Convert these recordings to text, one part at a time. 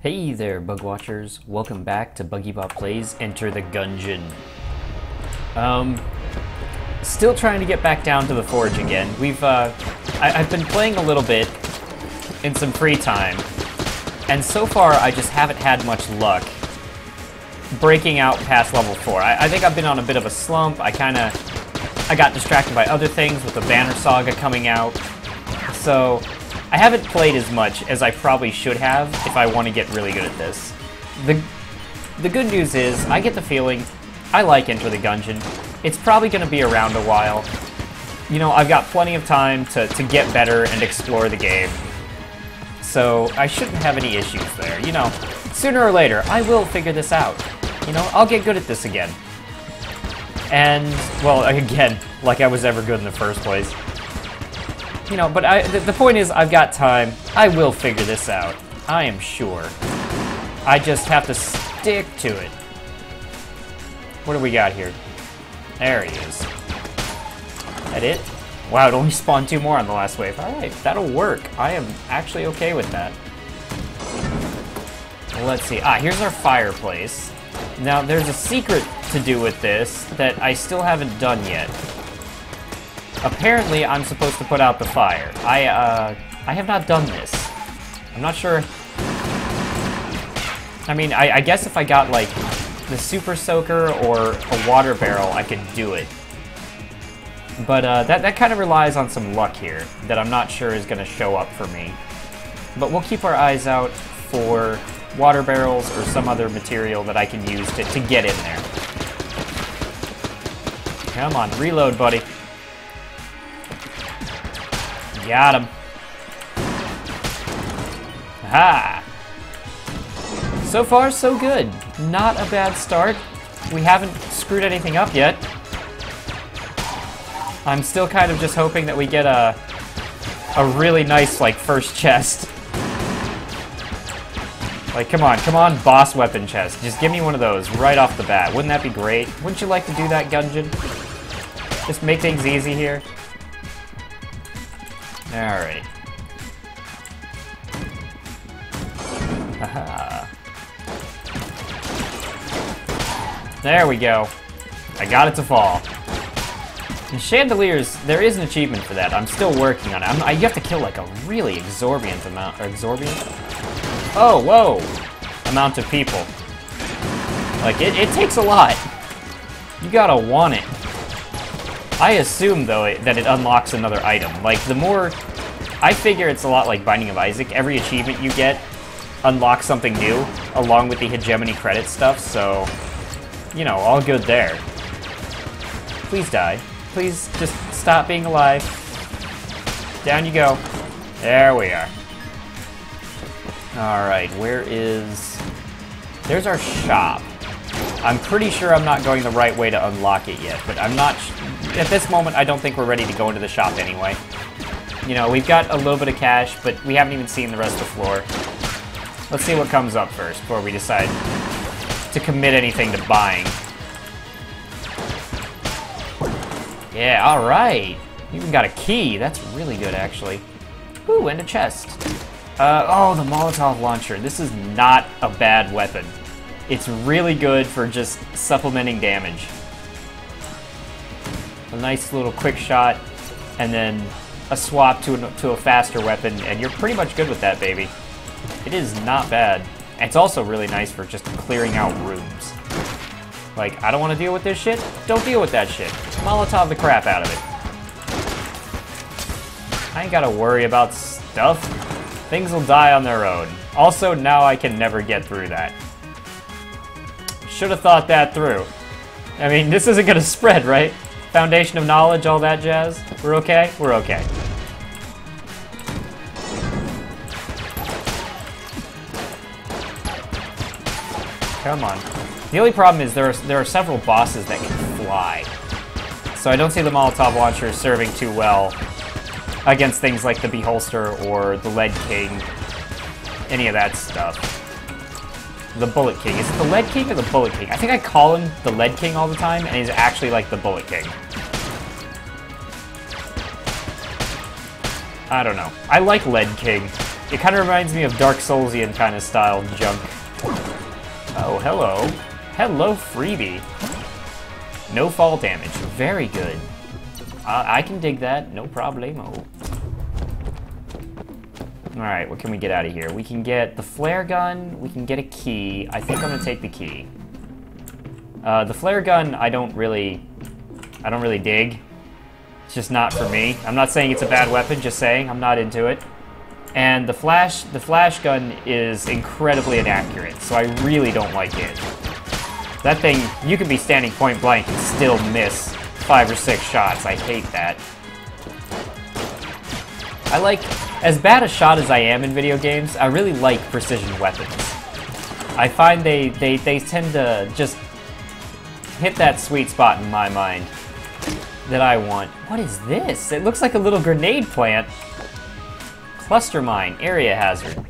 Hey there, Bug Watchers. Welcome back to BuggyBot Plays Enter the Gungeon. Still trying to get back down to the forge again. I've been playing a little bit in some free time, and so far I just haven't had much luck breaking out past level 4. I think I've been on a bit of a slump. I got distracted by other things with the Banner Saga coming out, so I haven't played as much as I probably should have if I want to get really good at this. The good news is, I get the feeling I like Enter the Gungeon. It's probably going to be around a while. You know, I've got plenty of time to get better and explore the game. So I shouldn't have any issues there. You know, sooner or later, I will figure this out. You know, I'll get good at this again. And, well, again, like I was ever good in the first place. You know, but the point is, I've got time. I will figure this out. I am sure. I just have to stick to it. What do we got here? There he is. That it? Wow, it only spawned 2 more on the last wave. Alright, that'll work. I am actually okay with that. Let's see. Here's our fireplace. Now, there's a secret to do with this that I still haven't done yet. Apparently, I'm supposed to put out the fire. I have not done this. I'm not sure. I mean, I guess if I got, like, the Super Soaker or a water barrel, I could do it. But that kind of relies on some luck here that I'm not sure is going to show up for me. But we'll keep our eyes out for water barrels or some other material that I can use to get in there. Come on, reload, buddy. Got him. Aha! So far, so good. Not a bad start. We haven't screwed anything up yet. I'm still kind of just hoping that we get a really nice, like, first chest. Like, come on, boss weapon chest. Just give me one of those right off the bat. Wouldn't that be great? Wouldn't you like to do that, Gungeon? Just make things easy here. Alright. Haha. There we go. I got it to fall. And chandeliers, there is an achievement for that. I'm still working on it. You have to kill like a really exorbitant amount, or exorbitant? Oh, whoa! Amount of people. Like, it takes a lot. You gotta want it. I assume, though, that it unlocks another item. Like, the more... I figure it's a lot like Binding of Isaac. Every achievement you get unlocks something new, along with the hegemony credit stuff, so... You know, all good there. Please die. Please just stop being alive. Down you go. There we are. Alright, where is... There's our shop. I'm pretty sure I'm not going the right way to unlock it yet, but I'm not... At this moment, I don't think we're ready to go into the shop anyway. You know, we've got a little bit of cash, but we haven't even seen the rest of the floor. Let's see what comes up first before we decide to commit anything to buying. Yeah, alright! You even got a key. That's really good, actually. Ooh, and a chest. Oh, the Molotov launcher. This is not a bad weapon. It's really good for just supplementing damage. A nice little quick shot, and then a swap to a faster weapon, and you're pretty much good with that, baby. It is not bad. And it's also really nice for just clearing out rooms. Like, I don't want to deal with this shit? Don't deal with that shit. Molotov the crap out of it. I ain't gotta worry about stuff. Things will die on their own. Also, now I can never get through that. Should have thought that through. I mean, this isn't gonna spread, right? Foundation of knowledge, all that jazz. We're okay? We're okay. Come on. The only problem is there are several bosses that can fly. So I don't see the Molotov launcher serving too well against things like the Beholster or the Lead King. Any of that stuff. The Bullet King. Is it the Lead King or the Bullet King? I think I call him the Lead King all the time, and he's actually like the Bullet King. I don't know. I like Lead King. It kind of reminds me of Dark Soulsian kind of style junk. Oh, hello. Hello, freebie. No fall damage. Very good. I can dig that. No problemo. Alright, what can we get out of here? We can get the flare gun. We can get a key. I think I'm going to take the key. The flare gun, I don't really dig. It's just not for me. I'm not saying it's a bad weapon, just saying I'm not into it. And the flash gun is incredibly inaccurate, so I really don't like it. That thing, you can be standing point blank and still miss 5 or 6 shots. I hate that. I like, as bad a shot as I am in video games, I really like precision weapons. I find they tend to just hit that sweet spot in my mind that I want. What is this? It looks like a little grenade plant. Cluster mine, area hazard.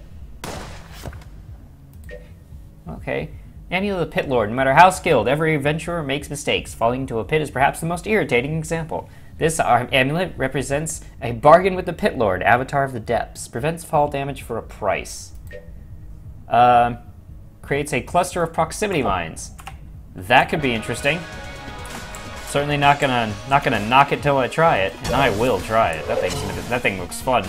Okay. Amulet of the Pit Lord. No matter how skilled, every adventurer makes mistakes. Falling into a pit is perhaps the most irritating example. This amulet represents a bargain with the Pit Lord, Avatar of the Depths. Prevents fall damage for a price. Creates a cluster of proximity mines. That could be interesting. Certainly not gonna knock it till I try it, and I will try it. That thing looks fun.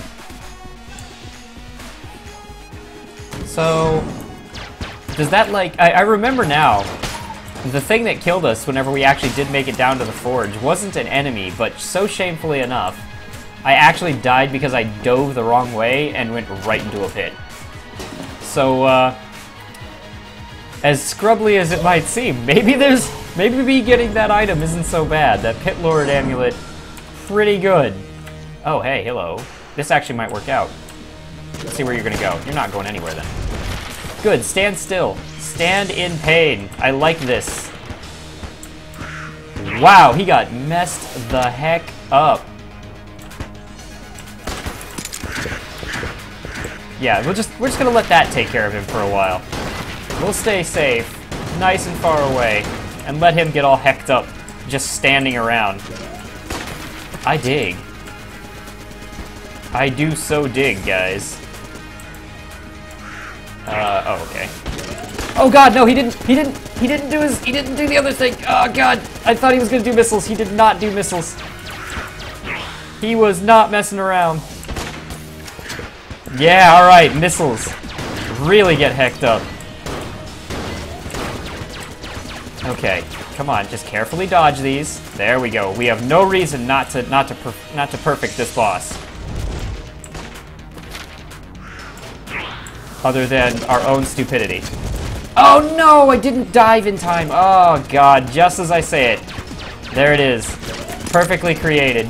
So, does that, like, I remember now, the thing that killed us whenever we actually did make it down to the forge wasn't an enemy, but so shamefully enough, I actually died because I dove the wrong way and went right into a pit. So, as scrubbly as it might seem, maybe me getting that item isn't so bad. That Pit Lord amulet, pretty good. Oh, hey, hello. This actually might work out. Let's see where you're gonna go. You're not going anywhere then. Good, stand still. Stand in pain. I like this. Wow, he got messed the heck up. Yeah, we're just gonna let that take care of him for a while. We'll stay safe, nice and far away, and let him get all hecked up, just standing around. I dig. I do so dig, guys. Oh, okay. Oh god, no, he didn't do the other thing. Oh god, I thought he was gonna do missiles. He did not do missiles. He was not messing around. Yeah, alright, missiles. Really get hecked up. Okay, come on, just carefully dodge these. There we go. We have no reason not to perfect this boss. Other than our own stupidity. Oh no, I didn't dive in time. Oh god, just as I say it. There it is. Perfectly created.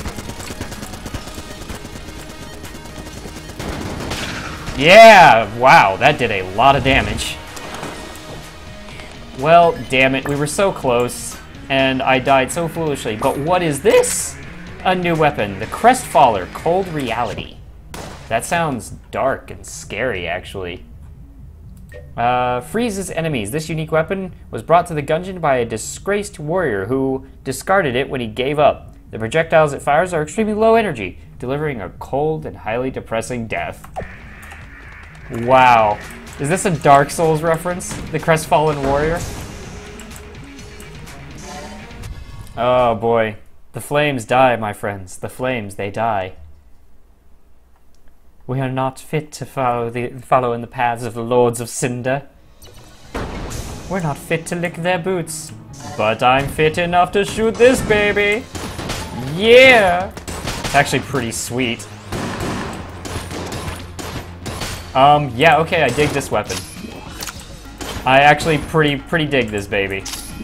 Yeah, wow, that did a lot of damage. Well, damn it, we were so close, and I died so foolishly. But what is this? A new weapon, the Crestfaller, Cold Reality. That sounds dark and scary, actually. Freezes enemies. This unique weapon was brought to the Gungeon by a disgraced warrior who discarded it when he gave up. The projectiles it fires are extremely low energy, delivering a cold and highly depressing death. Wow. Is this a Dark Souls reference? The Crestfallen Warrior? Oh boy. The flames die, my friends. The flames, they die. We are not fit to follow in the paths of the Lords of Cinder. We're not fit to lick their boots. But I'm fit enough to shoot this baby! Yeah! It's actually pretty sweet. Yeah, okay, I dig this weapon. I actually pretty dig this baby.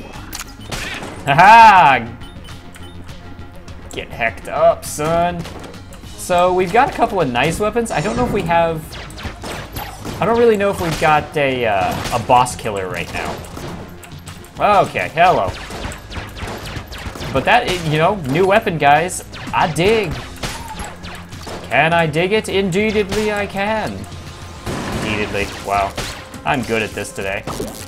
Haha! Get hecked up, son. So, we've got a couple of nice weapons. I don't know if we have... I don't really know if we've got a boss killer right now. Okay, hello. But that, you know, new weapon, guys. I dig. Can I dig it? Indeededly I can. Indeededly. Wow. I'm good at this today.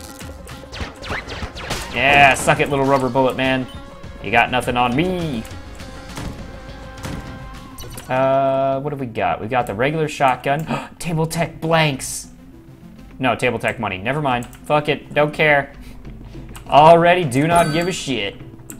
Yeah, suck it, little rubber bullet man. You got nothing on me. What have we got? We got the regular shotgun. Table tech blanks. No, table tech money. Never mind. Fuck it. Don't care. Already do not give a shit.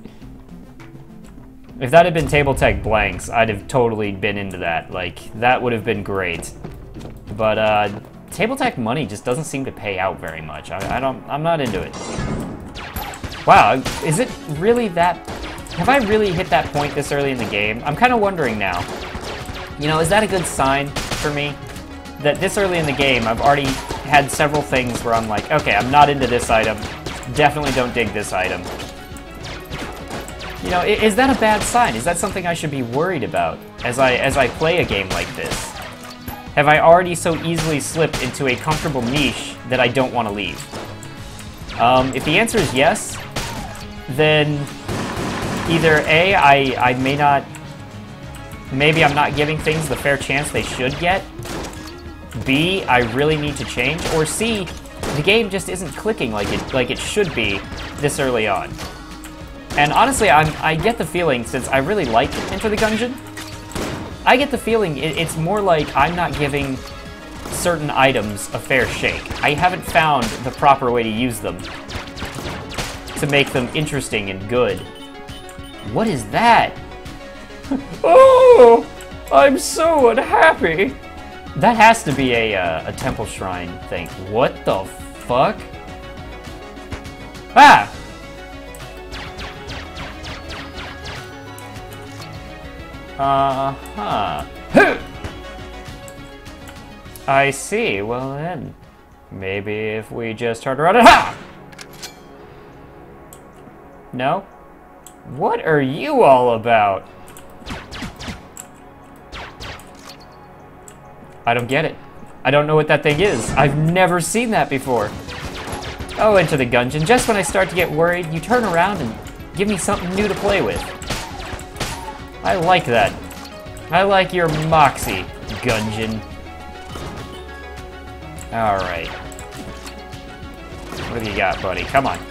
If that had been table tech blanks, I'd have totally been into that. Like, that would have been great. But, table tech money just doesn't seem to pay out very much. I'm not into it. Wow, is it really that... Have I really hit that point this early in the game? I'm kind of wondering now. You know, is that a good sign for me? That this early in the game, I've already had several things where I'm like, okay, I'm not into this item. Definitely don't dig this item. You know, is that a bad sign? Is that something I should be worried about as I play a game like this? Have I already so easily slipped into a comfortable niche that I don't want to leave? If the answer is yes, then either A, I may not... Maybe I'm not giving things the fair chance they should get. B, I really need to change. Or C, the game just isn't clicking like it should be this early on. And honestly, I get the feeling, since I really like Enter the Gungeon, I get the feeling it's more like I'm not giving certain items a fair shake. I haven't found the proper way to use them to make them interesting and good. What is that? Oh, I'm so unhappy. That has to be a temple shrine thing. What the fuck? Ah! Uh-huh. I see. Well then, maybe if we just turn around and ha! No? What are you all about? I don't get it. I don't know what that thing is. I've never seen that before. Oh, Enter the Gungeon. Just when I start to get worried, you turn around and give me something new to play with. I like that. I like your moxie, Gungeon. Alright. What have you got, buddy? Come on.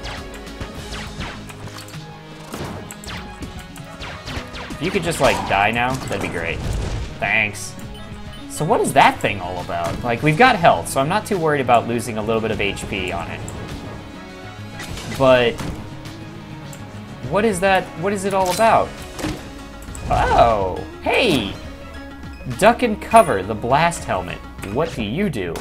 If you could just, like, die now, that'd be great. Thanks. So what is that thing all about? Like, we've got health, so I'm not too worried about losing a little bit of HP on it. But... what is that? What is it all about? Oh, hey! Duck and cover, the blast helmet. What do you do?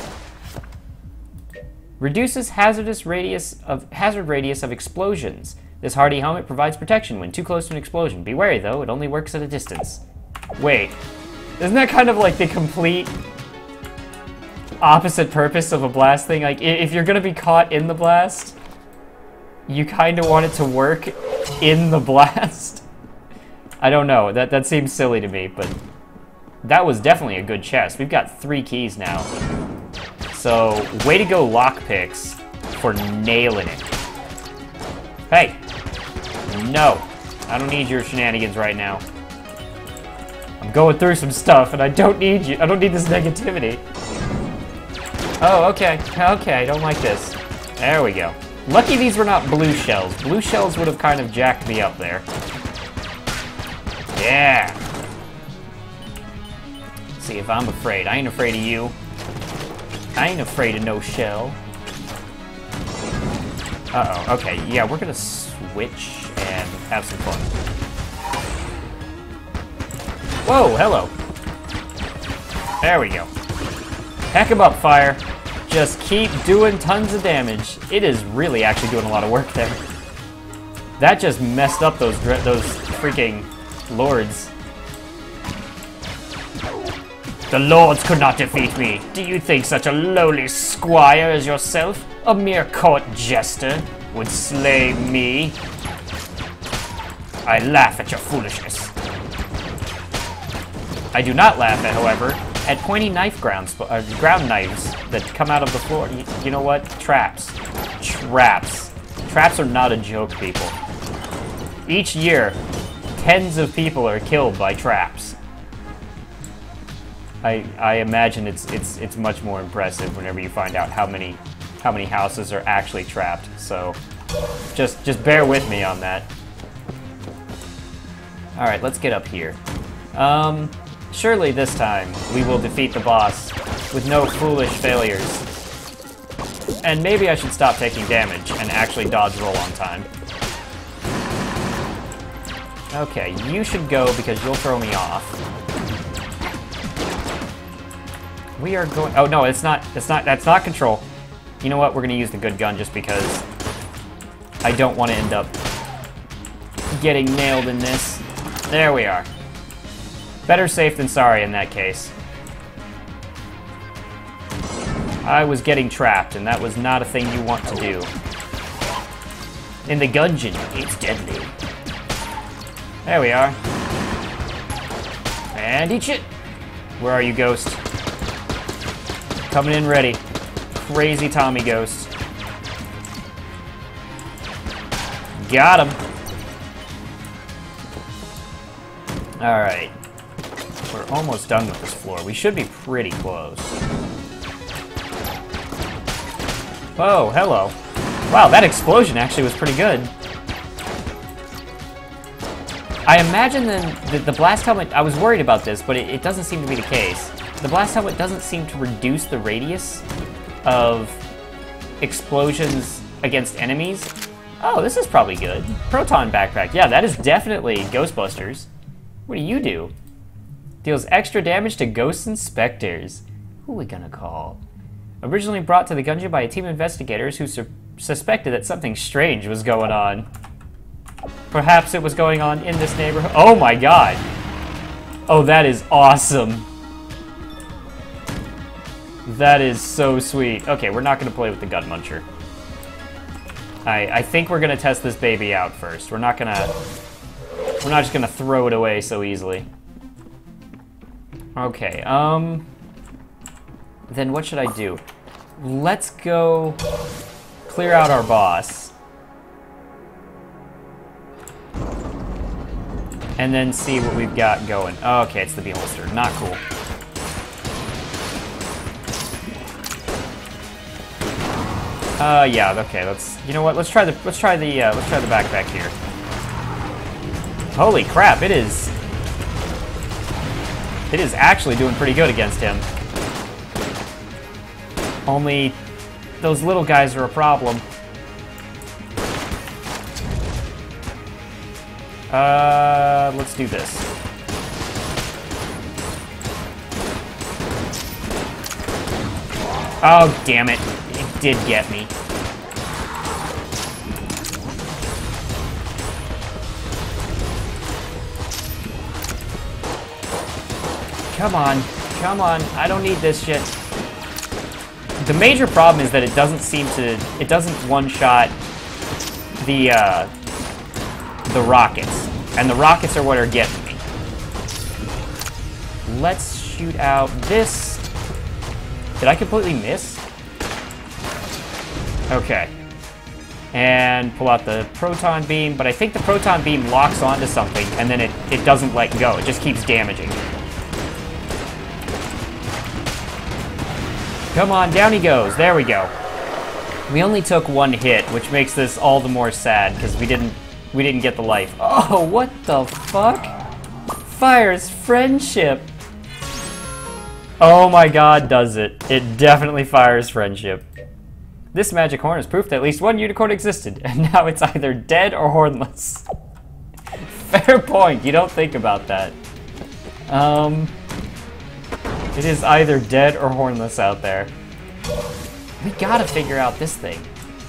Reduces hazard radius of explosions. This hardy helmet provides protection when too close to an explosion. Be wary though, it only works at a distance. Wait, isn't that kind of like the complete opposite purpose of a blast thing? Like, if you're gonna be caught in the blast, you kind of want it to work in the blast? I don't know, that seems silly to me, but that was definitely a good chest. We've got 3 keys now. So, way to go lockpicks for nailing it. Hey! No! I don't need your shenanigans right now. I'm going through some stuff and I don't need you. I don't need this negativity. Oh, okay. Okay, I don't like this. There we go. Lucky these were not blue shells. Blue shells would have kind of jacked me up there. Yeah! Let's see if I'm afraid. I ain't afraid of you. I ain't afraid of no shell. Uh-oh, okay. Yeah, we're gonna switch and have some fun. Whoa, hello. There we go. Heck 'em up, fire. Just keep doing tons of damage. It is really actually doing a lot of work there. That just messed up those freaking lords. The lords could not defeat me. Do you think such a lowly squire as yourself, a mere court jester, would slay me? I laugh at your foolishness. I do not laugh at, however, at pointy knife ground knives that come out of the floor. You know what? Traps. Traps. Traps are not a joke, people. Each year, tens of people are killed by traps. I imagine it's much more impressive whenever you find out how many houses are actually trapped. So just bear with me on that. All right, let's get up here. Surely this time we will defeat the boss with no foolish failures. And maybe I should stop taking damage and actually dodge roll on time. Okay, you should go because you'll throw me off. We are going... Oh, no, that's not control. You know what? We're going to use the good gun just because I don't want to end up getting nailed in this. There we are. Better safe than sorry in that case. I was getting trapped, and that was not a thing you want to do. In the Gungeon, it's deadly. There we are. And eat shit! Where are you, Ghost? Coming in ready. Crazy Tommy Ghost. Got him. Alright. We're almost done with this floor. We should be pretty close. Whoa, hello. Wow, that explosion actually was pretty good. I imagine that the blast helmet, I was worried about this, but it doesn't seem to be the case. The blast helmet doesn't seem to reduce the radius of explosions against enemies. Oh, this is probably good. Proton backpack. Yeah, that is definitely Ghostbusters. What do you do? Deals extra damage to ghosts and specters. Who are we gonna call? Originally brought to the Gungeon by a team of investigators who suspected that something strange was going on. Perhaps it was going on in this neighborhood. Oh my god! Oh, that is awesome. That is so sweet. Okay, we're not gonna play with the gun muncher. I think we're gonna test this baby out first. We're not just gonna throw it away so easily. Okay, then what should I do? Let's go clear out our boss. And then see what we've got going. Okay, it's the beholster. Not cool. Yeah, okay, you know what, let's try the backpack here. Holy crap, it is actually doing pretty good against him. Only those little guys are a problem. Let's do this. Oh, damn it. It did get me. Come on. Come on. I don't need this shit. The major problem is that it doesn't one-shot the rockets. And the rockets are what are getting me. Let's shoot out this. Did I completely miss? Okay. And pull out the proton beam, but I think the proton beam locks onto something and then it doesn't let go. It just keeps damaging. Come on, down he goes. There we go. We only took one hit, which makes this all the more sad because we didn't get the life. Oh, what the fuck? Fires friendship. Oh my god, does it. It definitely fires friendship. This magic horn is proof that at least one unicorn existed, and now it's either dead or hornless. Fair point, you don't think about that. It is either dead or hornless out there. We gotta figure out this thing.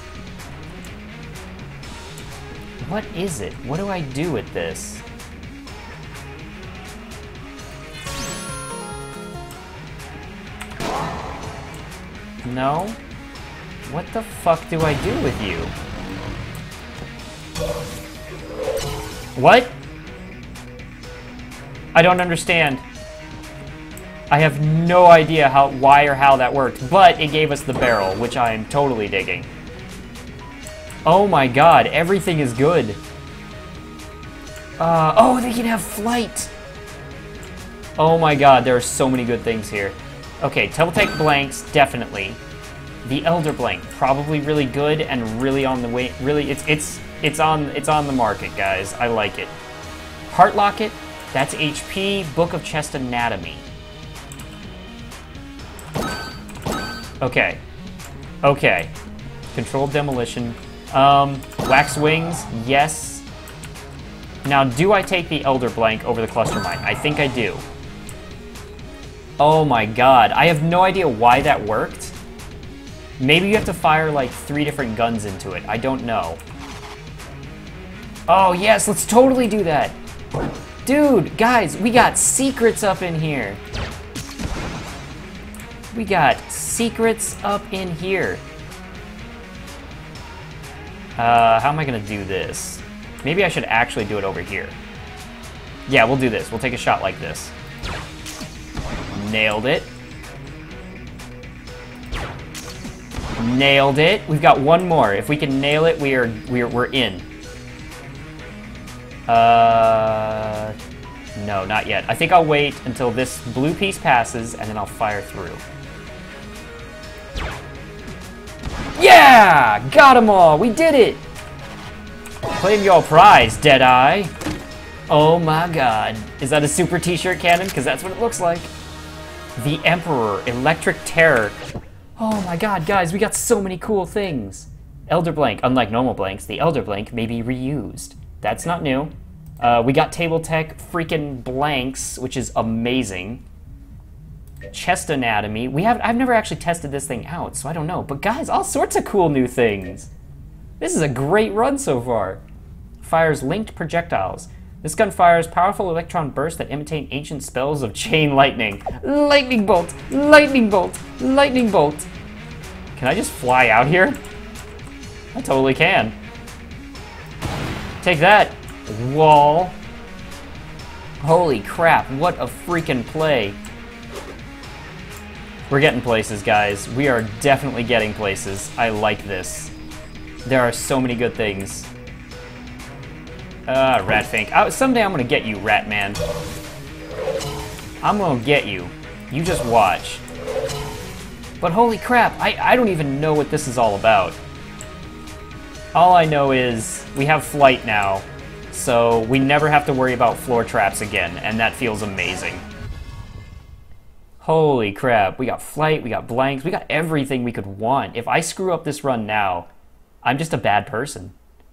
What is it? What do I do with this? No? What the fuck do I do with you? What? I don't understand. I have no idea why or how that worked, but it gave us the barrel, which I am totally digging. Oh my god, everything is good. Oh, they can have flight! Oh my god, there are so many good things here. Okay, Teletank blanks, definitely. The Elder Blank, probably really good and really on the way. Really, it's on the market, guys. I like it. Heart Locket, that's HP. Book of Chest Anatomy. Okay. Okay. Controlled demolition. Wax wings, yes. Now, do I take the Elder Blank over the Cluster Mine? I think I do. Oh my god, I have no idea why that worked. Maybe you have to fire like 3 different guns into it, I don't know. Oh yes, let's totally do that. Dude, guys, we got secrets up in here. We got secrets up in here. How am I gonna do this? Maybe I should actually do it over here. Yeah, we'll do this. We'll take a shot like this. Nailed it. Nailed it. We've got one more. If we can nail it, we're in. No, not yet. I think I'll wait until this blue piece passes, and then I'll fire through. Yeah! Got them all! We did it! Claim your prize, Deadeye. Oh my god. Is that a super t-shirt cannon? Because that's what it looks like. The Emperor, Electric Terror. Oh my god, guys, we got so many cool things. Elder Blank. Unlike normal blanks, the Elder Blank may be reused. That's not new. We got Table Tech freaking blanks, which is amazing. Chest Anatomy. I've never actually tested this thing out, so I don't know. But guys, all sorts of cool new things. This is a great run so far. Fires linked projectiles. This gun fires powerful electron bursts that imitate ancient spells of chain lightning. Lightning bolt! Lightning bolt! Lightning bolt! Can I just fly out here? I totally can. Take that, wall. Holy crap, what a freaking play. We're getting places, guys. We are definitely getting places. I like this. There are so many good things. Ratfink. Someday I'm gonna get you, Ratman. I'm gonna get you. You just watch. But holy crap, I don't even know what this is all about. All I know is we have flight now, so we never have to worry about floor traps again, and that feels amazing. Holy crap, we got flight, we got blanks, we got everything we could want. If I screw up this run now, I'm just a bad person.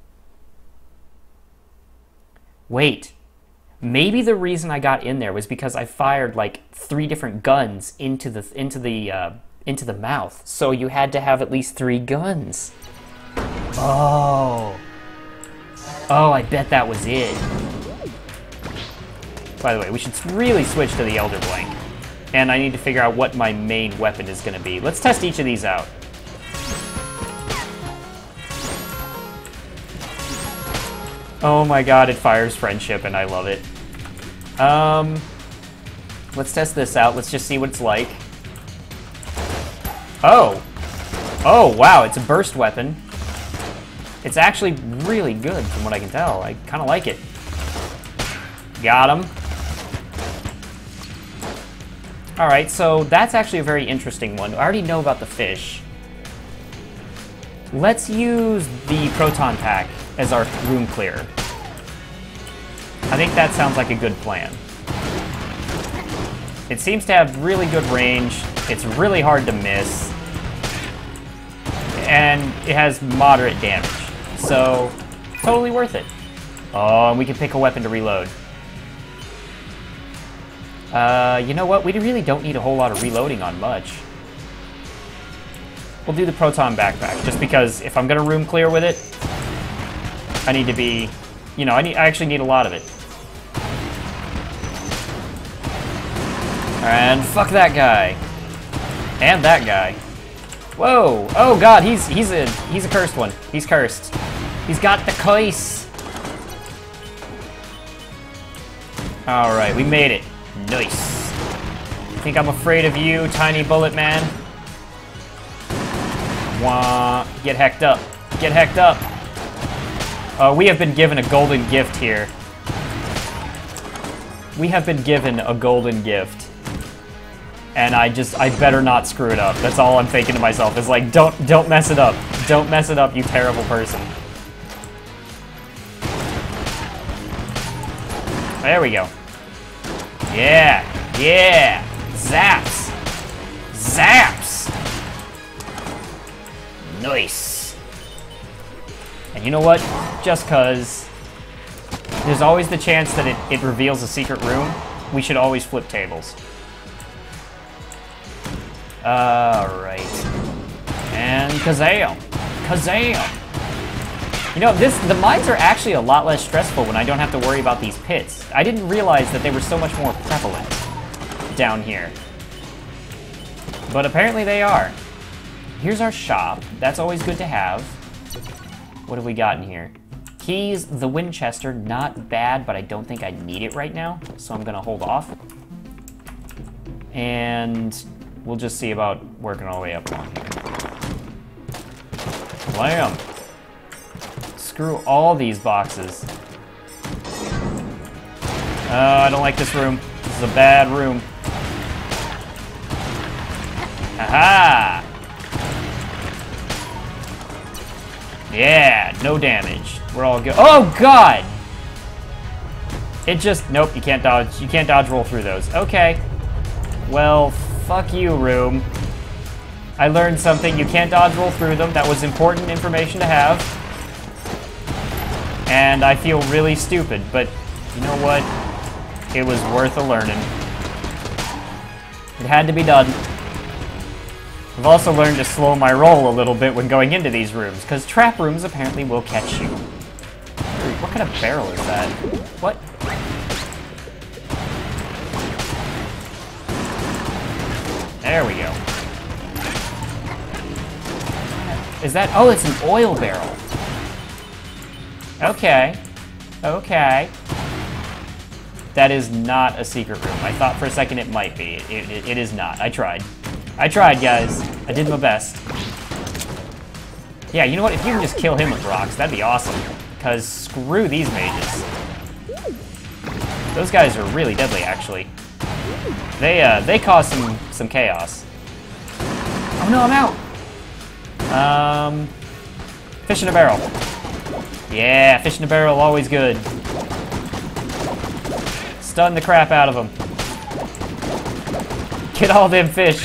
Wait, maybe the reason I got in there was because I fired like 3 different guns into the mouth. So you had to have at least 3 guns. Oh, I bet that was it. By the way, we should really switch to the Elder Blank. And I need to figure out what my main weapon is going to be. Let's test each of these out. Oh my god, it fires friendship and I love it. Let's test this out. Let's just see what it's like. Oh! Oh, wow, it's a burst weapon. It's actually really good from what I can tell. I kind of like it. Got him. Alright, so that's actually a very interesting one. I already know about the fish. Let's use the proton pack as our room clearer. I think that sounds like a good plan. It seems to have really good range. It's really hard to miss. And it has moderate damage. So, totally worth it. Oh, and we can pick a weapon to reload. You know what? We really don't need a whole lot of reloading on much. We'll do the proton backpack, just because if I'm gonna room clear with it, I need to be, you know, I actually need a lot of it. And fuck that guy. And that guy. Whoa! Oh god, he's a cursed one. He's cursed. He's got the curse. Alright, we made it. Nice. Think I'm afraid of you, tiny bullet man? Wah. Get hecked up. Get hecked up. We have been given a golden gift here. We have been given a golden gift. And I better not screw it up. That's all I'm thinking to myself, is like, don't mess it up. Don't mess it up, you terrible person. There we go. Yeah, yeah. Zaps. Zaps. Nice. And you know what? Just cause there's always the chance that it reveals a secret room, we should always flip tables. Alright. And kazam! Kazam! You know, the mines are actually a lot less stressful when I don't have to worry about these pits. I didn't realize that they were so much more prevalent down here. But apparently they are. Here's our shop. That's always good to have. What have we got in here? Keys, the Winchester, not bad, but I don't think I need it right now, so I'm gonna hold off. And we'll just see about working our way up along here. Blam! Screw all these boxes. I don't like this room. This is a bad room. Aha! Yeah, no damage. We're all good. Oh God! It just, nope, you can't dodge roll through those. Okay. Well, fuck you, room. I learned something. You can't dodge roll through them. That was important information to have. And I feel really stupid, but you know what? It was worth a learning. It had to be done. I've also learned to slow my roll a little bit when going into these rooms, because trap rooms apparently will catch you. What kind of barrel is that? What? There we go. Is that? Oh, it's an oil barrel. Okay. Okay. That is not a secret room. I thought for a second it might be. It is not. I tried. I tried, guys. I did my best. Yeah, you know what? If you can just kill him with rocks, that'd be awesome. Because screw these mages. Those guys are really deadly, actually. They cause some chaos. Oh no, I'm out! Fish in a barrel. Yeah, fish in a barrel, always good. Stun the crap out of them. Get all them fish.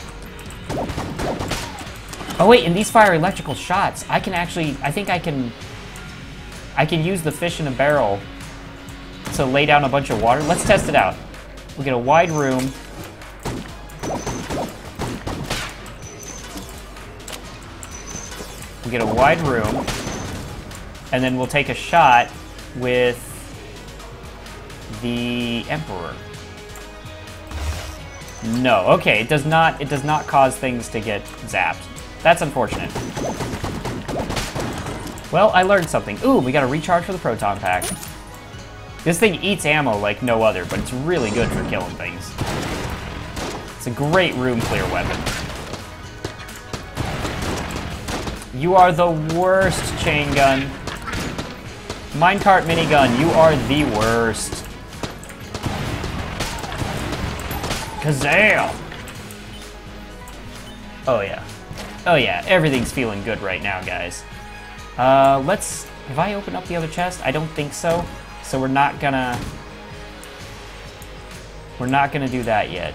Oh wait, and these fire electrical shots, I can actually, I can use the fish in a barrel to lay down a bunch of water. Let's test it out. We get a wide room. We get a wide room. And then we'll take a shot with the Emperor. No, okay, it does not cause things to get zapped. That's unfortunate. Well, I learned something. Ooh, we got a recharge for the proton pack. This thing eats ammo like no other, but it's really good for killing things. It's a great room clear weapon. You are the worst, chain gun. Minecart minigun, you are the worst. Kazam! Oh yeah. Oh yeah, everything's feeling good right now, guys. Have I opened up the other chest? I don't think so. So we're not gonna do that yet.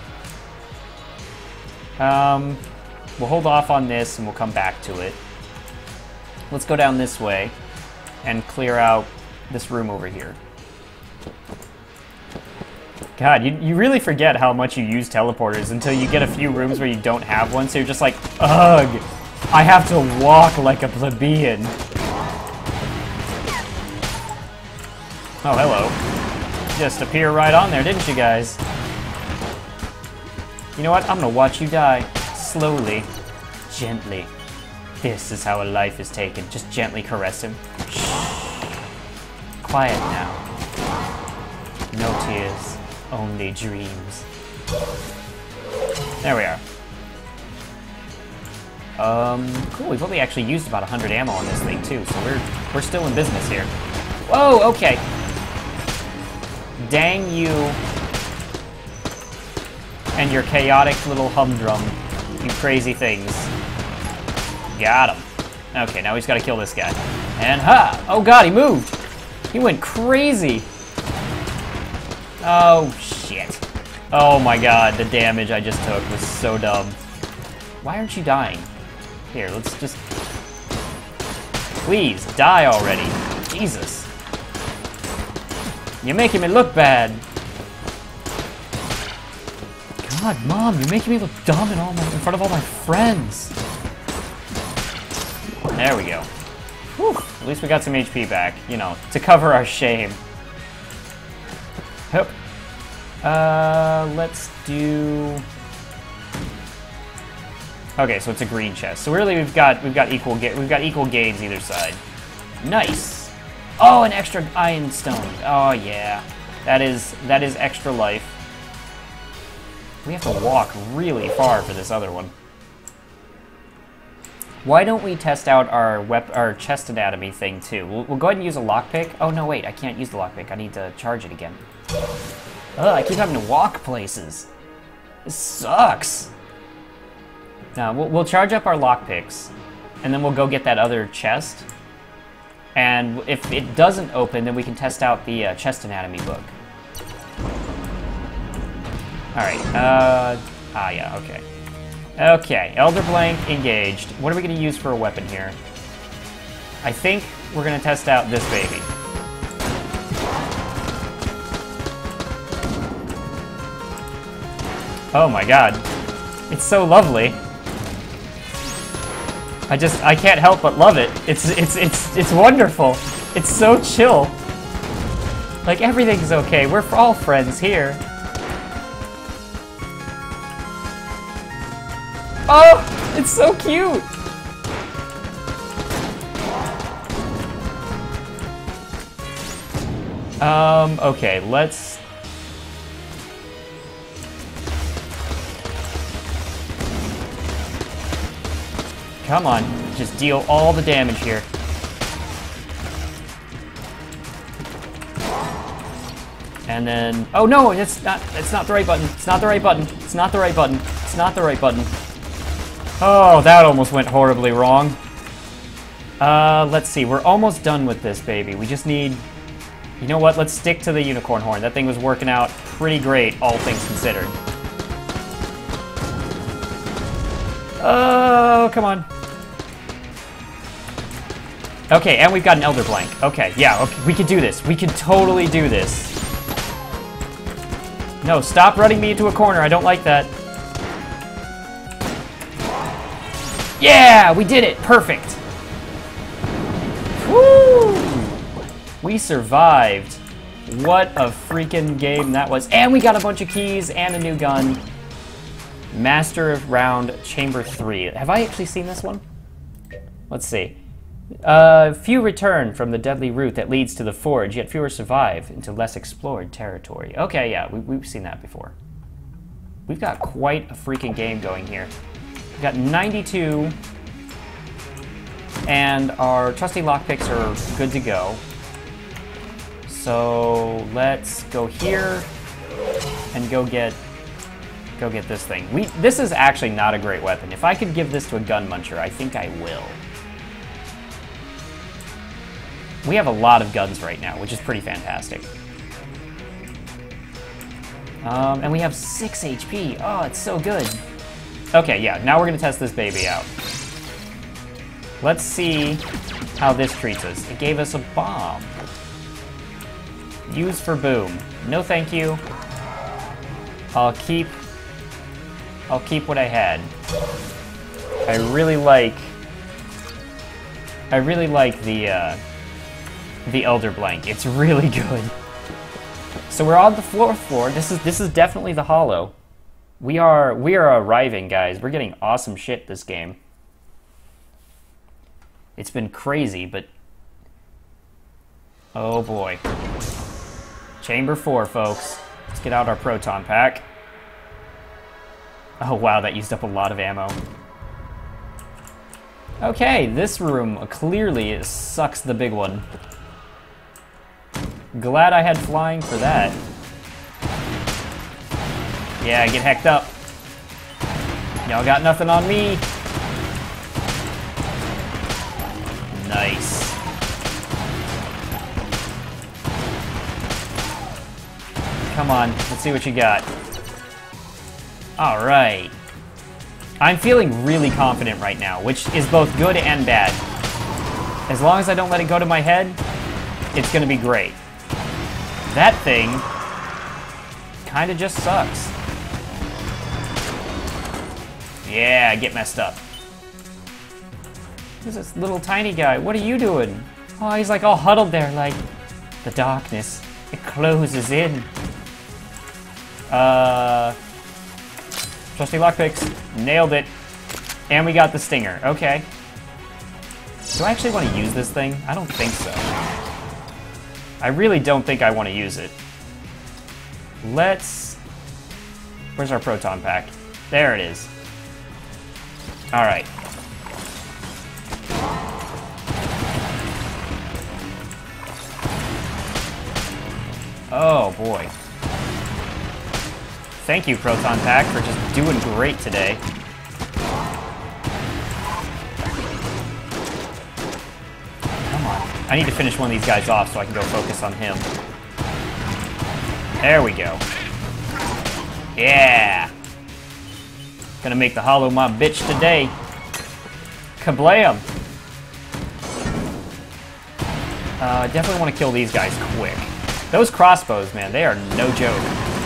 We'll hold off on this and we'll come back to it. Let's go down this way and clear out this room over here. God, you really forget how much you use teleporters until you get a few rooms where you don't have one, so you're just like, ugh, I have to walk like a plebeian. Oh, hello. Just appear right on there, didn't you guys? You know what? I'm gonna watch you die. Slowly. Gently. This is how a life is taken. Just gently caress him. Shh. Quiet now. No tears. Only dreams. There we are. Cool. We've only actually used about 100 ammo on this thing too, so we're still in business here. Whoa, okay. Dang you and your chaotic little humdrum. You crazy things. Got him. Okay, now he's got to kill this guy. And ha! Oh god, he moved! He went crazy! Oh, shit. Oh my god, the damage I just took was so dumb. Why aren't you dying? Here, let's just... Please, die already. Jesus. You're making me look bad. God, Mom, you're making me look dumb in front of all my friends. There we go. Whew, at least we got some HP back, you know, to cover our shame. Hup. Let's do... Okay, so it's a green chest. So really, we've got equal gains either side. Nice. Oh, an extra iron stone. Oh yeah, that is extra life. We have to walk really far for this other one. Why don't we test out our chest anatomy thing too? We'll go ahead and use a lockpick. Oh no, wait, I can't use the lockpick. I need to charge it again. Ugh, I keep having to walk places. This sucks. Now, we'll charge up our lockpicks, and then we'll go get that other chest. And if it doesn't open, then we can test out the chest anatomy book. Alright, yeah, okay. Okay, Elder Blank engaged. What are we going to use for a weapon here? I think we're going to test out this baby. Oh my god. It's so lovely. I can't help but love it. It's wonderful. It's so chill. Like, everything's okay. We're all friends here. Oh, it's so cute. Okay, let's... Come on, just deal all the damage here. And then, oh no, it's not the right button. It's not the right button. It's not the right button. It's not the right button. Oh, that almost went horribly wrong. Let's see, we're almost done with this baby. We just need, you know what, let's stick to the unicorn horn. That thing was working out pretty great, all things considered. Oh, come on. Okay, and we've got an Elder Blank. Okay, yeah, okay, we can do this. We can totally do this. No, stop running me into a corner. I don't like that. Yeah, we did it. Perfect. Woo! We survived. What a freaking game that was. And we got a bunch of keys and a new gun. Master of Round Chamber 3. Have I actually seen this one? Let's see. Few return from the deadly route that leads to the forge, yet fewer survive into less explored territory. Okay, yeah, we've seen that before. We've got quite a freaking game going here. We've got 92, and our trusty lockpicks are good to go. So let's go here and go get this thing. This is actually not a great weapon. If I could give this to a gun muncher, I think I will. We have a lot of guns right now, which is pretty fantastic. And we have 6 HP. Oh, it's so good. Okay, yeah, now we're gonna test this baby out. Let's see how this treats us. It gave us a bomb. Use for Boon. No thank you. I'll keep what I had. I really like the Elder Blank. It's really good. So we're on the 4th floor. This is definitely the Hollow. We are arriving, guys. We're getting awesome shit this game. It's been crazy, but oh boy. Chamber 4, folks. Let's get out our proton pack. Oh wow, that used up a lot of ammo. Okay, this room clearly sucks the big one. Glad I had flying for that. Yeah, get hecked up. Y'all got nothing on me. Nice. Come on, let's see what you got. Alright. I'm feeling really confident right now, which is both good and bad. As long as I don't let it go to my head, it's gonna be great. That thing kinda just sucks. Yeah, get messed up. Who's this little tiny guy? What are you doing? Oh, he's like all huddled there, like the darkness. It closes in. Trusty lockpicks. Nailed it. And we got the stinger. Okay. Do I actually want to use this thing? I don't think so. I really don't think I want to use it. Let's... Where's our proton pack? There it is. Alright. Oh, boy. Thank you, Proton Pack, for just doing great today. Come on. I need to finish one of these guys off so I can go focus on him. There we go. Yeah! Gonna make the hollow my bitch today. Kablam! Definitely want to kill these guys quick. Those crossbows, man, they are no joke.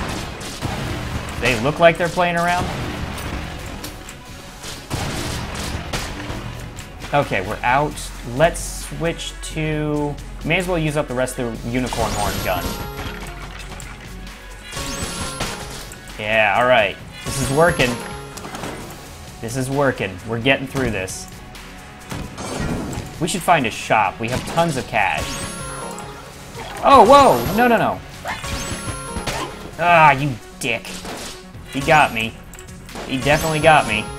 They look like they're playing around. Okay, we're out. Let's switch to... May as well use up the rest of the unicorn horn gun. Yeah, alright. This is working. This is working. We're getting through this. We should find a shop. We have tons of cash. Oh, whoa! No, no, no. Ah, you dick. He got me. He definitely got me.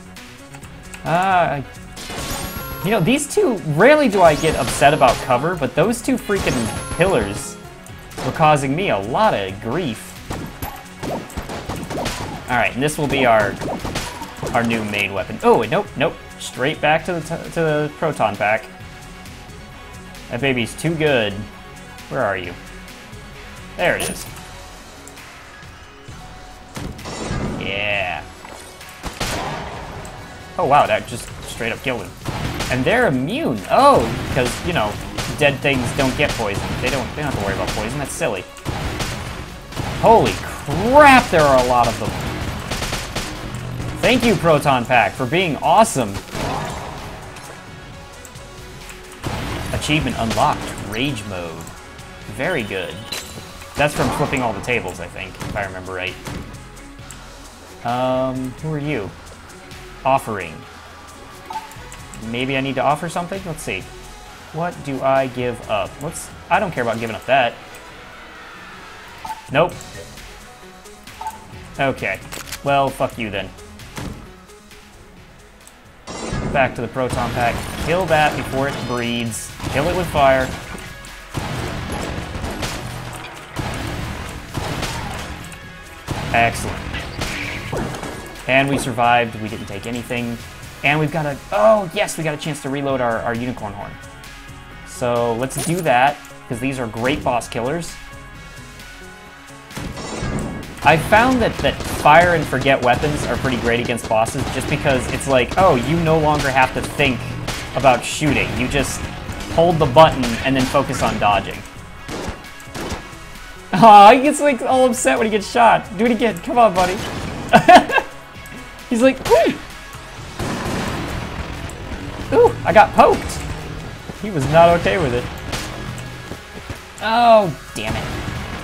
You know, these two, rarely do I get upset about cover, but those two freaking pillars were causing me a lot of grief. Alright, and this will be our new main weapon. Oh, wait, nope, nope. Straight back to the proton pack. That baby's too good. Where are you? There it is. Yeah. Oh wow, that just straight up killed him. And they're immune. Oh, because, you know, dead things don't get poisoned. They don't have to worry about poison. That's silly. Holy crap, there are a lot of them. Thank you, Proton Pack, for being awesome. Achievement unlocked. Rage mode. Very good. That's from flipping all the tables, I think, if I remember right. Who are you? Offering. Maybe I need to offer something? Let's see. What do I give up? I don't care about giving up that. Nope. Okay. Well, fuck you then. Back to the proton pack. Kill that before it breeds. Kill it with fire. Excellent. And we survived. We didn't take anything. And we've got a... Oh, yes, we got a chance to reload our unicorn horn. So let's do that, because these are great boss killers. I found that fire and forget weapons are pretty great against bosses, just because it's like, oh, you no longer have to think about shooting. You just hold the button and then focus on dodging. Aw, he gets like all upset when he gets shot. Do it again. Come on, buddy. He's like, ooh! Ooh, I got poked. He was not okay with it. Oh, damn it.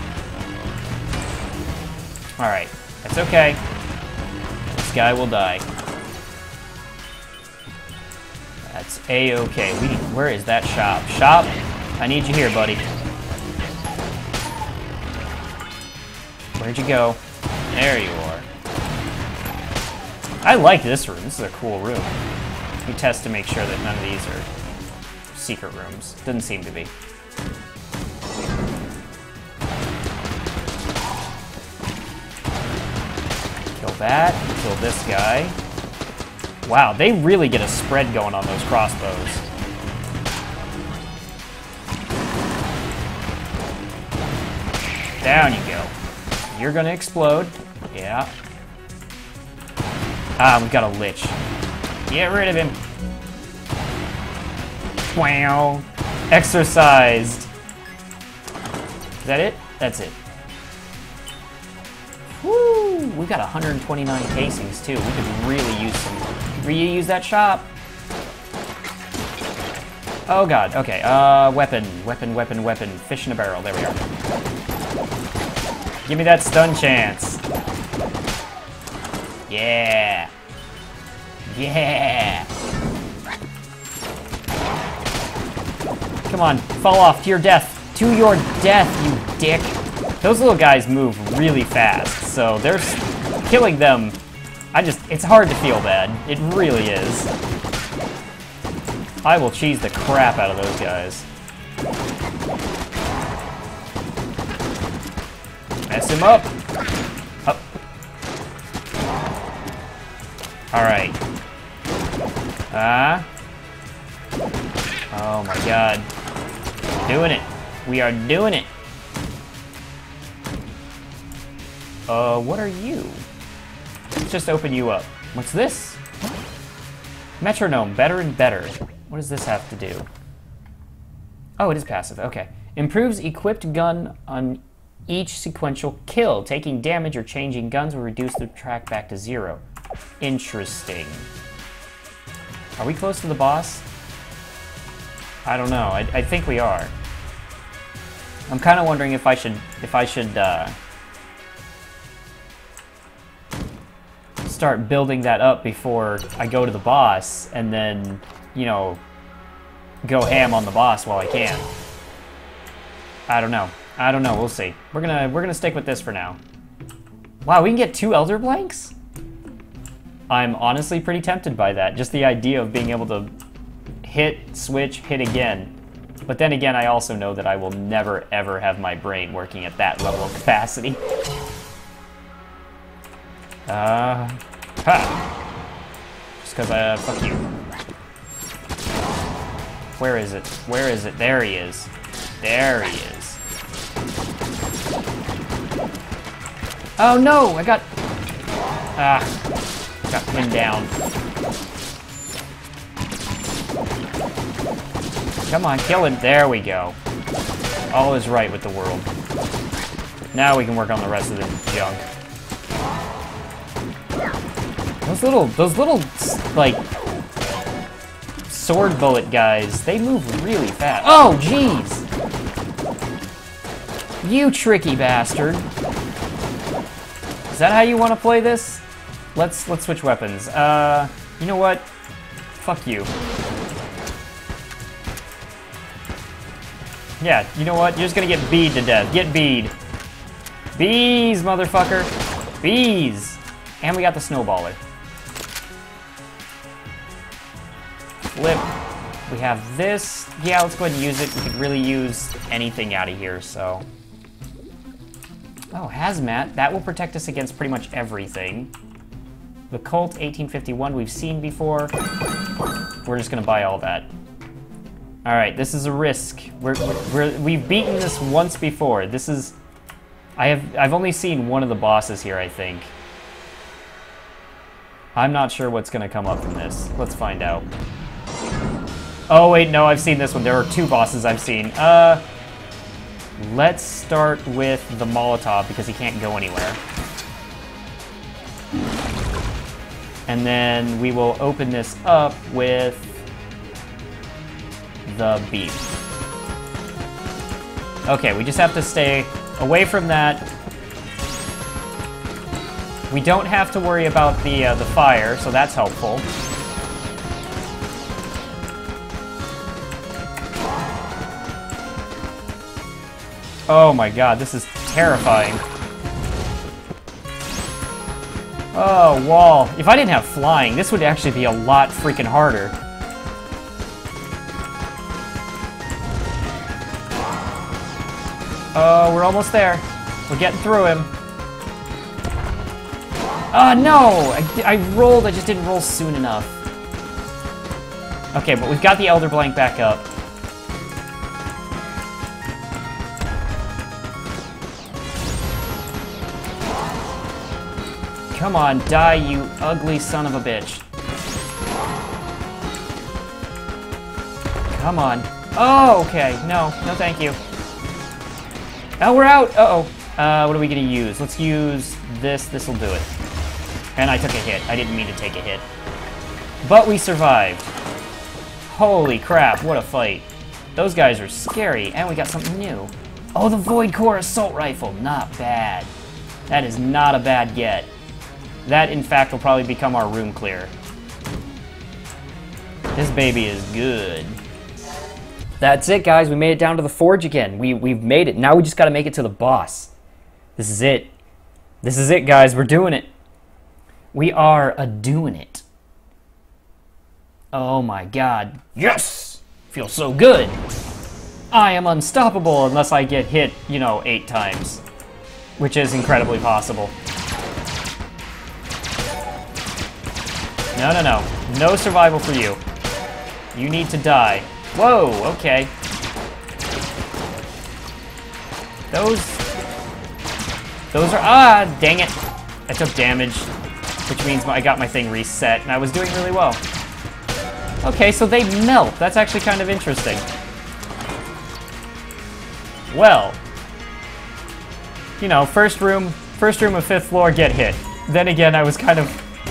Alright, that's okay. This guy will die. That's A-okay. Where is that shop? Shop, I need you here, buddy. Where'd you go? There you are. I like this room. This is a cool room. We test to make sure that none of these are secret rooms. Doesn't seem to be. Kill that. Kill this guy. Wow, they really get a spread going on those crossbows. Down you go. You're gonna explode. Yeah. Ah, we've got a lich. Get rid of him. Wow. Exercised. Is that it? That's it. Woo! We've got 129 casings too. We could really use some. Reuse that shop. Oh god. Okay. Weapon. Fish in a barrel. There we are. Give me that stun chance. Yeah. Yeah. Come on, fall off to your death. To your death, you dick. Those little guys move really fast, so there's killing them. It's hard to feel bad. It really is. I will cheese the crap out of those guys. Mess him up. Up. Alright. Oh my god. Doing it. We are doing it. What are you? Let's just open you up. What's this? Metronome, better and better. What does this have to do? Oh, it is passive, okay. Improves equipped gun on each sequential kill. Taking damage or changing guns will reduce the track back to 0. Interesting. Are we close to the boss? I don't know. I think we are. I'm kind of wondering if I should start building that up before I go to the boss, and then, you know, go ham on the boss while I can. I don't know. We'll see. We're gonna stick with this for now. Wow, we can get 2 Elder Blanks? I'm honestly pretty tempted by that. Just the idea of being able to hit, switch, hit again. But then again, I also know that I will never, ever have my brain working at that level of capacity. Just because fuck you. Where is it? Where is it? There he is. There he is. Oh no! I got pinned down. Come on, kill him. There we go. All is right with the world. Now we can work on the rest of the junk. Those little, like, sword bullet guys, they move really fast. Oh, jeez! You tricky bastard. Is that how you want to play this? Let's switch weapons. You know what? Fuck you. Yeah, you know what? You're just gonna get beed to death. Get beed. Bees, motherfucker. Bees. And we got the snowballer. Flip. We have this. Yeah, let's go ahead and use it. We could really use anything out of here, so. Oh, hazmat. That will protect us against pretty much everything. The Colt 1851 we've seen before. We're just gonna buy all that. All right, this is a risk. We've beaten this once before. This is, I've only seen one of the bosses here, I think. I'm not sure what's gonna come up from this. Let's find out. Oh wait, no, I've seen this one. There are 2 bosses I've seen. Let's start with the Molotov because he can't go anywhere. And then we will open this up with the beam. Okay, we just have to stay away from that. We don't have to worry about the fire, so that's helpful. Oh my god, this is terrifying. Oh, wall. If I didn't have flying, this would actually be a lot freaking harder. Oh, we're almost there. We're getting through him. Oh, no! I rolled, I just didn't roll soon enough. Okay, but we've got the Elder Blank back up. Come on, die, you ugly son of a bitch. Come on. Oh, okay. No, no thank you. Oh, we're out! Uh-oh. What are we gonna use? Let's use this. This'll do it. And I took a hit. I didn't mean to take a hit. But we survived. Holy crap, what a fight. Those guys are scary, and we got something new. Oh, the Void Core Assault Rifle. Not bad. That is not a bad get. That, in fact, will probably become our room clear. This baby is good. That's it, guys. We made it down to the forge again. We've made it. Now we just got to make it to the boss. This is it. This is it, guys. We're doing it. We are a-doing it. Oh my god. Yes! Feels so good. I am unstoppable unless I get hit, you know, 8 times. Which is incredibly possible. No, no, no. No survival for you. You need to die. Whoa, okay. Those are, dang it. I took damage, which means I got my thing reset, and I was doing really well. Okay, so they melt. That's actually kind of interesting. Well, you know, first room of 5th floor, get hit. Then again, I was kind of,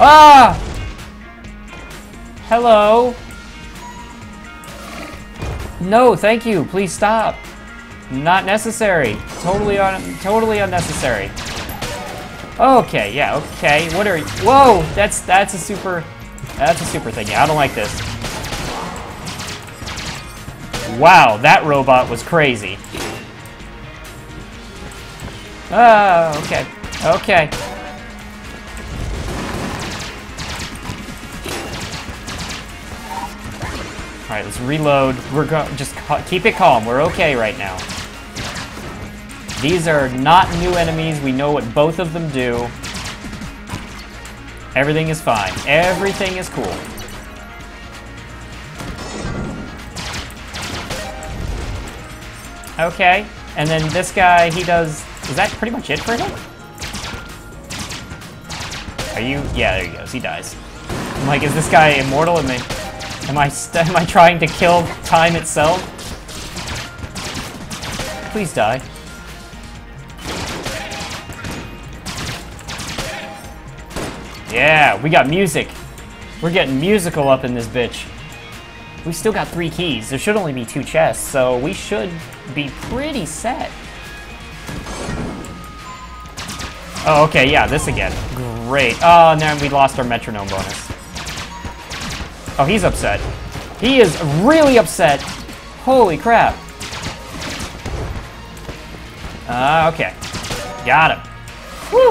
hello? No, thank you. Please stop. Not necessary. Totally unnecessary. Okay, yeah, okay. What are you? Whoa, that's a super thing. Yeah, I don't like this. Wow, that robot was crazy. Okay. Okay. Alright, let's reload. Just keep it calm. We're okay right now. These are not new enemies. We know what both of them do. Everything is fine. Everything is cool. Okay. And then this guy, he does... Is that pretty much it for him? Are you... Yeah, there he goes. He dies. I'm like, is this guy immortal? Am I trying to kill time itself? Please die. Yeah, we got music. We're getting musical up in this bitch. We still got 3 keys. There should only be 2 chests, so we should be pretty set. Oh, okay, yeah, this again. Great. Oh, and then we lost our metronome bonus. Oh, he's upset. He is really upset. Holy crap. Okay. Got him. Woo!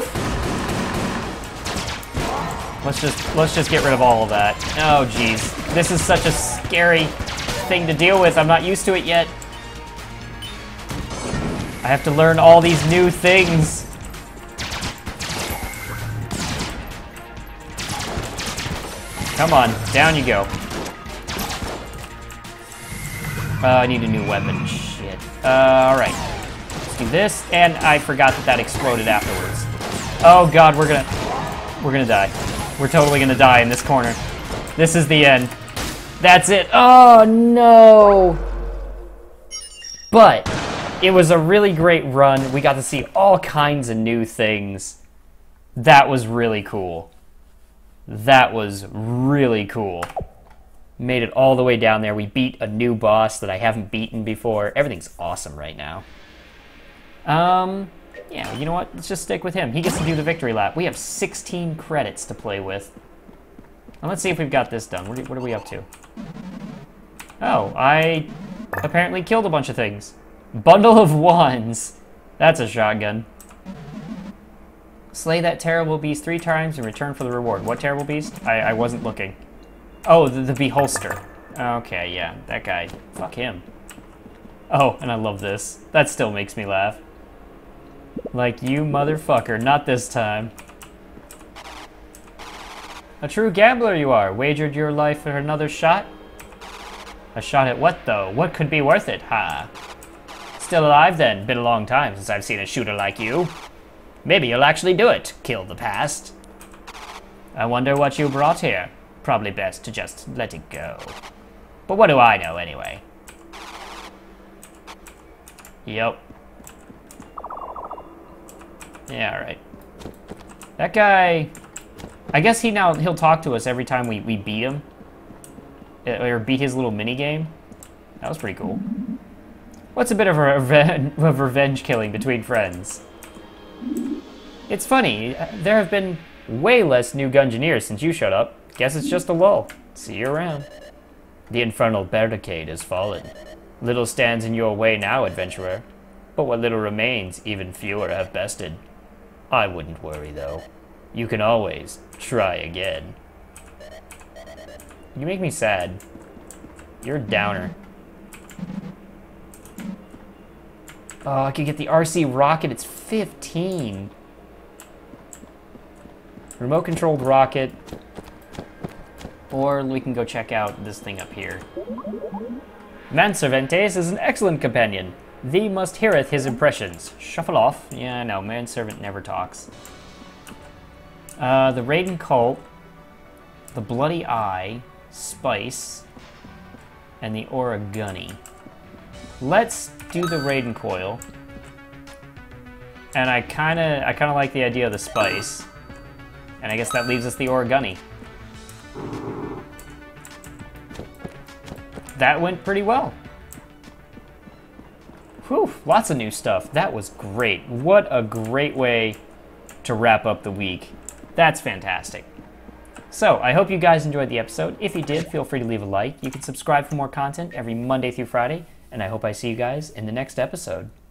Let's just get rid of all of that. Oh, jeez. This is such a scary thing to deal with. I'm not used to it yet. I have to learn all these new things. Come on, down you go. I need a new weapon. Shit. Alright. Let's do this, and I forgot that exploded afterwards. Oh god, we're gonna die. We're totally gonna die in this corner. This is the end. That's it. Oh no! But it was a really great run. We got to see all kinds of new things. That was really cool. That was really cool. Made it all the way down there. We beat a new boss that I haven't beaten before. Everything's awesome right now. Yeah, you know what? Let's just stick with him. He gets to do the victory lap. We have 16 credits to play with. And let's see if we've got this done. What are we up to? Oh, I apparently killed a bunch of things. Bundle of wands. That's a shotgun. Slay that terrible beast 3 times in return for the reward. What terrible beast? I wasn't looking. Oh, the beholster. Okay, yeah, that guy. Fuck him. Oh, and I love this. That still makes me laugh. Like, you motherfucker, not this time. A true gambler you are. Wagered your life for another shot? A shot at what, though? What could be worth it, ha? Still alive, then? Been a long time since I've seen a shooter like you. Maybe you'll actually do it. Kill the past. I wonder what you brought here. Probably best to just let it go. But what do I know, anyway? Yep. Yeah, alright. That guy... I guess he'll talk to us every time we beat him. Or beat his little mini-game. That was pretty cool. What's a bit of a revenge killing between friends? It's funny, there have been way less new Gungeoneers since you showed up. Guess it's just a lull. See you around. The infernal barricade has fallen. Little stands in your way now, adventurer. But what little remains, even fewer have bested. I wouldn't worry, though. You can always try again. You make me sad. You're a downer. Oh, I could get the RC rocket. It's 15. Remote-controlled rocket. Or we can go check out this thing up here. Manservantes is an excellent companion. Thee must heareth his impressions. Shuffle off. Yeah, I know. Manservant never talks. The Raiden Cult. The Bloody Eye. Spice. And the Aura Gunny. Let's do the Raiden Coil. And I kinda like the idea of the Spice. And I guess that leaves us the Aura Gunny. That went pretty well. Whew, lots of new stuff. That was great. What a great way to wrap up the week. That's fantastic. So, I hope you guys enjoyed the episode. If you did, feel free to leave a like. You can subscribe for more content every Monday through Friday, and I hope I see you guys in the next episode.